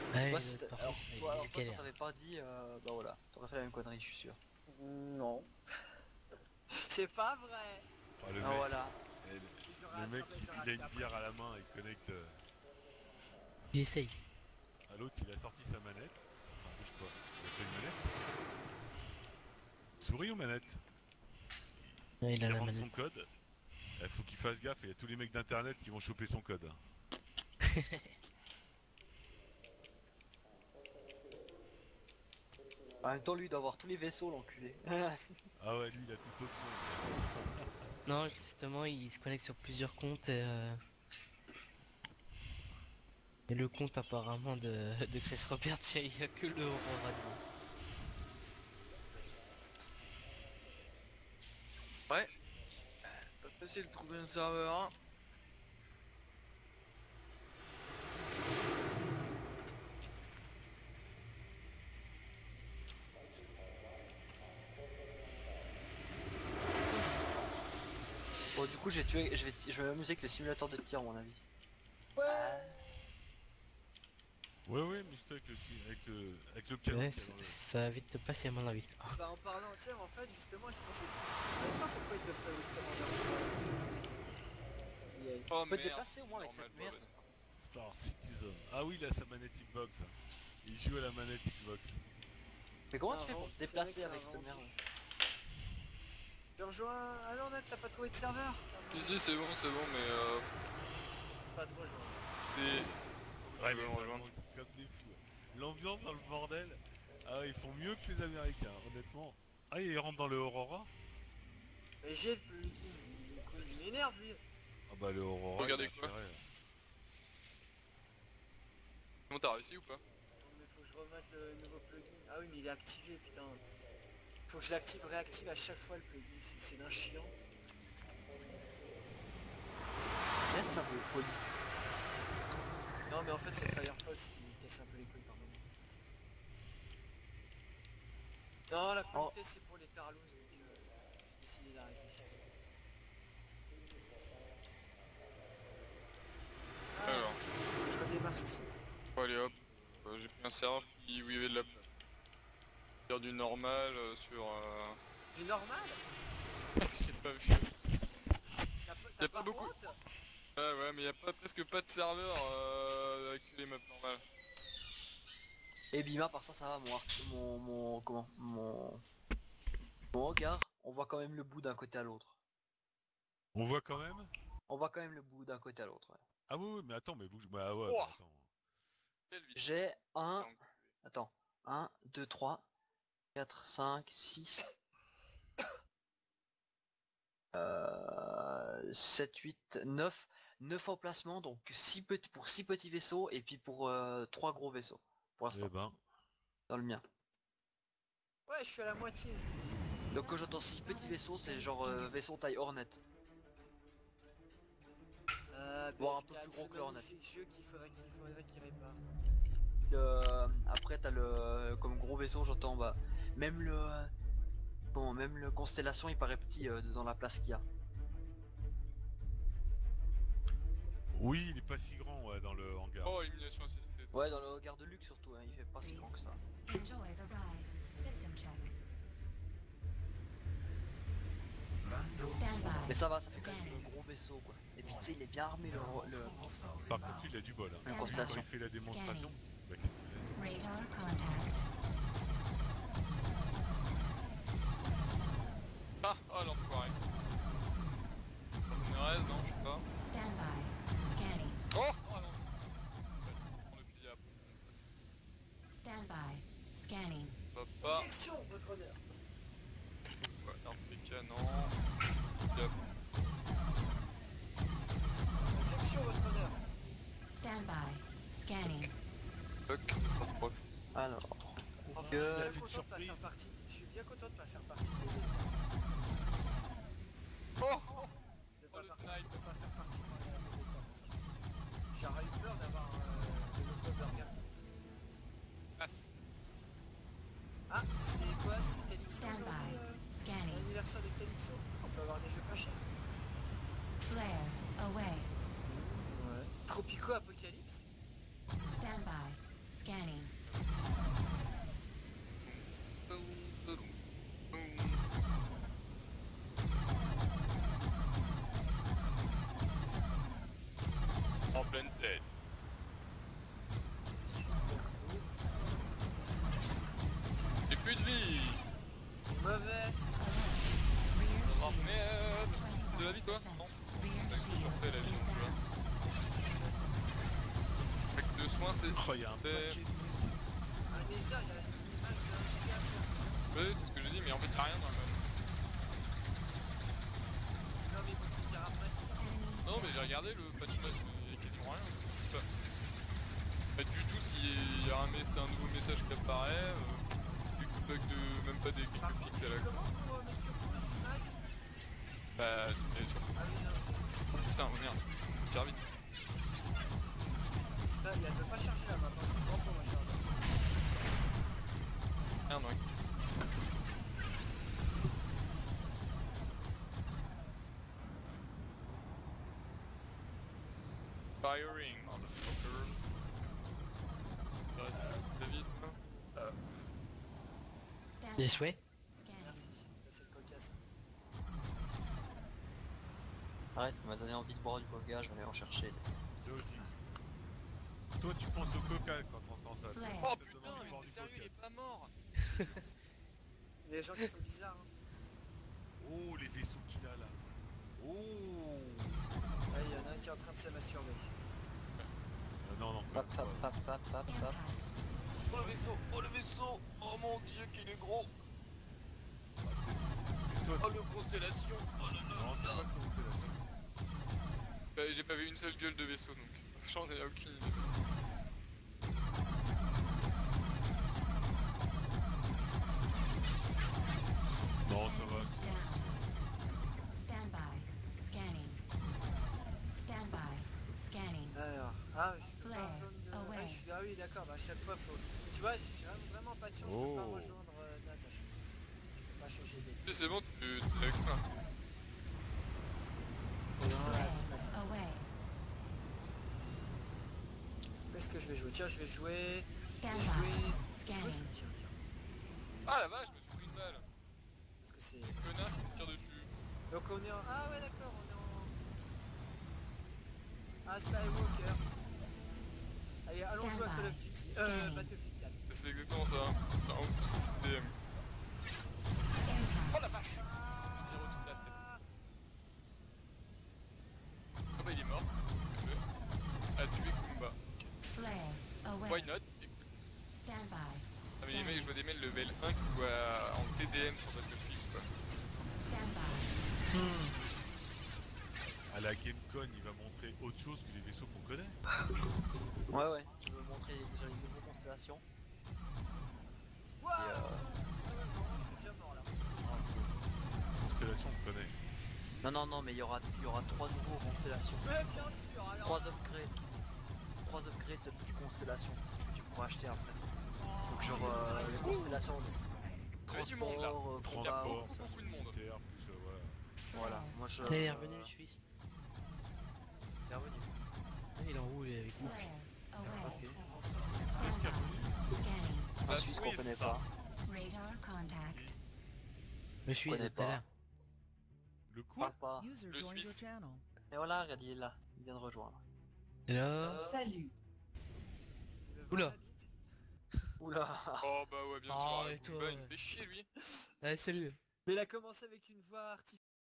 Ouais, Toi, les si autres, t'as- par alors, contre, toi, ils alors, se toi, si on galèrent. t'avait pas dit, bah voilà, t'aurais fait la même connerie, je suis sûr. Non. C'est pas vrai. Oh, le Ah mec, voilà. eh, Si je l'aurais le mec, attrapé, je l'aurais il a acheté une après. bière à la main et connecte J'essaye. à l'autre, il a sorti sa manette. Enfin, bouge pas. Il a pas une manette. Souris ou manette? Ouais, il a Il la rentre son manette. code. Il faut qu'il fasse gaffe, il y a tous les mecs d'internet qui vont choper son code. En même temps, lui, il doit avoir tous les vaisseaux, l'enculé. Ah ouais, lui, il a toute option. Non, justement, il se connecte sur plusieurs comptes et le compte apparemment de Chris Roberts, il y a que le Aurora dedans. Ouais, pas facile de trouver un serveur, hein. Bon, du coup, je vais m'amuser avec le simulateur de tir, à mon avis. Ouais. Ouais, ouais, mais juste avec le canon Ouais, qu'il y a dans le. ça va vite te passer à mon avis. Bah en parlant, tiens, en fait, justement, c'est pour ça que je sais pas pourquoi ils te feraient le commander. Yeah. Oh On peut te merde, déplacer au moins avec normal, cette mauvaise merde. part. Star Citizen. Ah oui, il a sa manette Xbox. Il joue à la manette Xbox. Mais comment Ah, tu fais pour te c'est vrai que déplacer c'est avec un cette rendu. merde? Tu rejoins... Ah non, Nat, t'as pas trouvé de serveur? Si, c'est bon, mais Pas de rejoindre. c'est... Ouais, Tu veux mais me vraiment, rejoindre? ils sont comme des fous. L'ambiance dans le bordel. Ah, ils font mieux que les Américains, honnêtement. Ah, ils rentrent dans le Aurora. Mais j'ai le plugin, il m'énerve lui. Ah bah le Aurora, Regardez il a quoi intérêt. Comment t'as réussi ou pas? Non mais faut que je remette le nouveau plugin. Ah oui mais il est activé putain. Faut que je l'active, réactive à chaque fois le plugin, c'est d'un chiant. Merde, ça vaut folie. Non mais en fait c'est Firefox qui casse un peu les couilles par moment. Non la communauté c'est pour les tarlouse donc j'ai décidé d'arrêter. Ah, Alors, faut que je redémarre Steam. bon, allez hop, j'ai pris un serveur où il y avait de la place. Faire du normal sur... Du normal? J'ai pas vu. T'as pas pas beaucoup. honte? Ouais, mais y a pas, presque pas de serveur avec les maps normales. Et Bima, par ça va, mon regard, on voit quand même le bout d'un côté à l'autre. On voit quand même. On voit quand même le bout d'un côté à l'autre, ouais. Ah oui, oui, mais attends, mais bouge. Bah ouais, Oh, mais attends. quelle vitesse. J'ai un... Enculé. Attends. 1, 2, 3, 4, 5, 6... 7, 8, 9... 9 emplacements, donc pour 6 petits vaisseaux, et puis pour 3 gros vaisseaux. Pour Eh l'instant, ben, dans le mien. Ouais je suis à la moitié. Donc quand j'entends 6 petits vaisseaux, c'est genre vaisseau taille Hornet. Voire un peu BF4, plus gros ce que le Hornet. magnifique jeu faudrait qu'il répare. Après t'as le comme gros vaisseau, j'entends bah même le même le Constellation il paraît petit dans la place qu'il y a. oui, il est pas si grand, ouais, dans le hangar. Oh, élimination assistée. Ouais, dans le regard de luxe surtout, hein, il fait pas si grand que ça. Enjoy the ride. System check. Stand Mais by. ça va, ça fait quand même un gros vaisseau quoi. Et puis tu sais il est bien armé le Par contre, il a du bol. Hein. la Quand Constellation. il fait la démonstration, bah qu'est-ce qu'il fait? Radar contact. Ah, oh l'enfoiré. Il reste, non, je sais pas. Stand by. Scanning. Oh, oh non. Je prends le fusil à pompe. Stand by. Scanning. Hop, pas. Direction votre honneur. Ouais, arme des canons. Fusil à pompe. Direction votre honneur. Stand by. Scanning. Fuck, pas de prof. Alors. Enfin, Que- je suis bien content de pas faire partie. Je suis bien content de pas faire partie Oh, de oh le pas snipe. pas faire partie de la bêta, parce que j'aurais eu peur d'avoir de l'October Passe. Ah, c'est quoi? C'est Calypso Stand aujourd'hui, by. Scanning. l'anniversaire de Calypso? On peut avoir des jeux pas chers. Flare. Away. Ouais. Tropico Apocalypse? Stand by. C'est Scanning. En pleine tête. J'ai plus de vie. Mauvais. Oh merde. De la vie quoi? Non. C'est que je surfais la vie donc tu vois. Fait que de soins c'est... Oh, il y a un paquet de- Un Nether, il y a une image d'un giga. Ouais c'est ce que j'ai dit mais en fait y'a rien dans le map. Non mais faut te dire après. Non mais j'ai regardé le patch notes, il y a quasiment rien. Pas du tout, il y a un nouveau message qui apparaît, quelques bugs de... même pas des Par quelques contre, fixes à la con. comment pour mettre sur pause l'image? Bah, c'est sur... Ah oui, non. Oh putain, oh merde, tire vite. Putain, elle veut pas charger la map, hein. Je comprends pour moi charger. Merde, ouais. Firing, motherfuckers. David, Standby. Les souhaits. Scanning. Merci. Ça c'est le cocasse. Arrête, tu m'as donné envie de boire du coca, je vais aller en chercher. Jody. Toi, tu penses au coca quand t'entends ça. Flare. Oh Ça te putain, donne envie de boire mais du sérieux, il coca. est pas mort. Il y a des gens qui sont bizarres. Hein. Oh, les vaisseaux qu'il a là. Oh. Ah, il y en a un qui est en train de se masturber. Non, non, Pap, pap, pap, pap, pap, pap. Impact. Oh le vaisseau, oh le vaisseau. Oh mon dieu qu'il est gros. toi, Oh le constellation. Oh là là. non, c'est pas une constellation. Bah, j'ai pas vu une seule gueule de vaisseau donc j'en ai aucune idée. Non, ça va. Down. Standby. Scanning. Standby. Scanning. Alors, ah, je suis pas Flare. jaune de... Away. Ah, ah oui, d'accord, bah à chaque fois faut... Tu vois, j'ai vraiment pas de chance, je peux pas Oh. rejoindre Nat à chaque fois. Je peux pas changer d'équipe. Si c'est bon, tu es avec ça. T'es vraiment la team alpha. Away. Qu'est-ce que je vais jouer? Tiens, je vais jouer... Standby. Scanning. Tiens. Ah la vache, je me suis pris une balle. Parce que c'est... Connard qui me tire dessus. Donc on est en... Ah ouais, d'accord, on est en... Ah, Skywalker. Allez, allons jouer à Call of Duty. Battlefield 4. C'est exactement ça. Enfin, en plus, c'est DM. Impact. Oh la vache. Tire au-dessus de la tête. Ah bah il est mort. A tué Kumba. Flare. Away. Why not? Standby. Ah mais les mecs, je Scanning. vois des mails level 1 qui voient en TDM sur Battlefield quoi. Standby. À la GameCon, il va montrer autre chose que les vaisseaux qu'on connaît. Ouais, ouais, je veux montrer déjà les nouvelles constellations. Waouh Et je suis déjà mort là. Constellation, on connaît. Non, mais il y aura 3 nouveaux constellations. Mais bien sûr, alors... 3 upgrades. 3 upgrades de constellations que tu pourras acheter après. Donc genre les constellations de Il y a du monde là. transport, Transport, combat, beaucoup de monde. militaire, plus voilà. Voilà, moi je... Il est revenu le Suisse. Il est revenu. Ah, il est en haut, il est avec nous. Flare. Away. Ok. Standby. Scanning. La La Suisse qu'on Suisse, connaît ça. pas. Radar contact. Le Suisse de connais tout à pas. l'heure. Le coup Parle pas. User Le joined your Suisse. channel. Et voilà, regarde, il est là. Il vient de rejoindre. Et là... Salut. Il veut Oula. voir la bite. Oula. Oh bah ouais bien Oh, sûr. et toi, Kumba, il ouais. me fait chier lui. Allez, salut. Mais il a commencé avec une voix artificielle.